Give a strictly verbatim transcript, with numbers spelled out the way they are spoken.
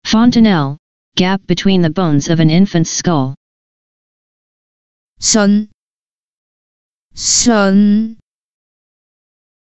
Fontanelle, gap between the bones of an infant's skull. Son. Son.